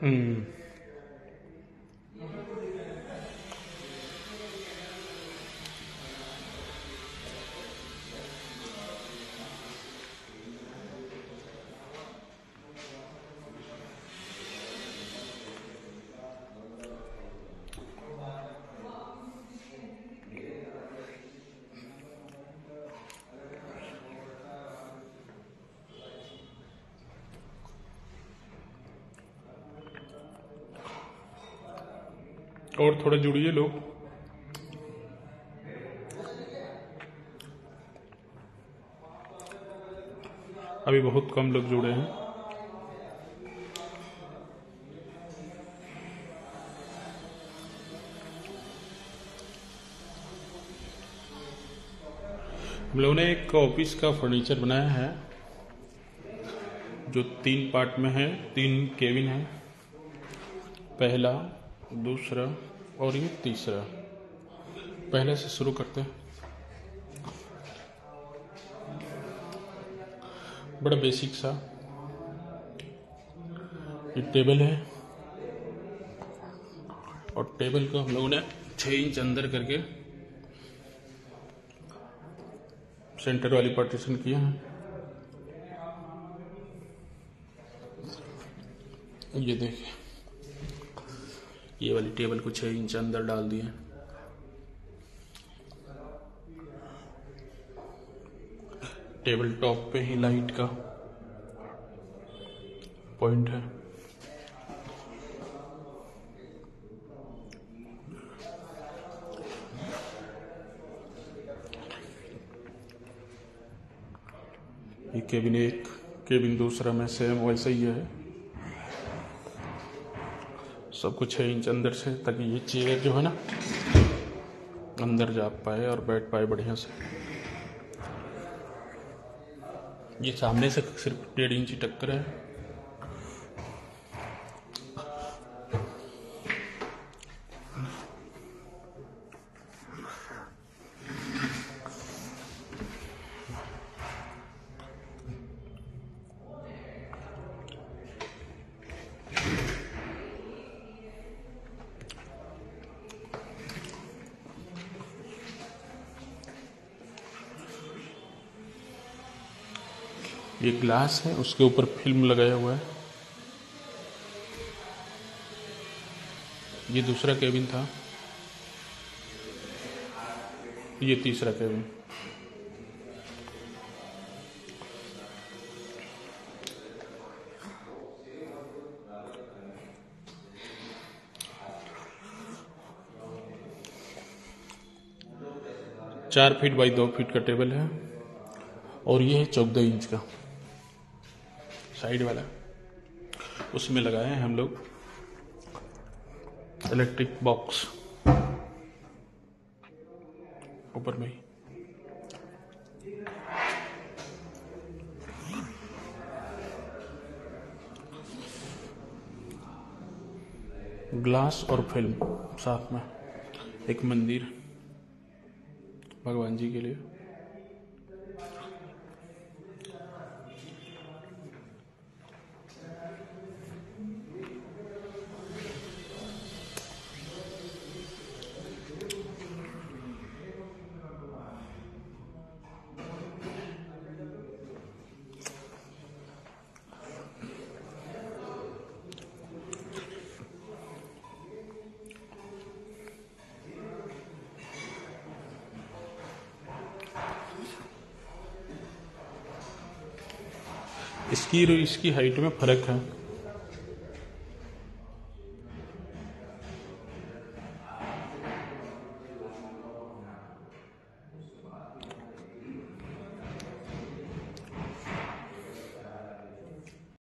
हम्म। और थोड़ा जुड़िए लोग। अभी बहुत कम लोग जुड़े हैं। हम लोगों ने एक ऑफिस का फर्नीचर बनाया है जो 3 पार्ट में है। 3 केबिन है, पहला, दूसरा और ये तीसरा। पहले से शुरू करते हैं। बड़ा बेसिक सा ये टेबल है और टेबल को हम लोगों ने 6 इंच अंदर करके सेंटर वाली पार्टीशन किया है। ये देखिए, ये वाली टेबल को 6 इंच अंदर डाल दिए। टेबल टॉप पे ही लाइट का पॉइंट है। ये केबिन 1, केबिन दूसरा में सेम वैसा ही है। सब कुछ 6 इंच अंदर से, ताकि ये चेयर जो है ना अंदर जा पाए और बैठ पाए बढ़िया से। ये सामने से सिर्फ 1.5 इंच टक्कर है। ये ग्लास है, उसके ऊपर फिल्म लगाया हुआ है। ये दूसरा केबिन था, ये तीसरा केबिन। चार फीट बाई 2 फीट का टेबल है और ये है 14 इंच का साइड वाला। उसमें लगाए हैं हम लोग इलेक्ट्रिक बॉक्स ऊपर में ही। ग्लास और फिल्म साथ में। एक मंदिर भगवान जी के लिए। इसकी हाइट में फर्क है।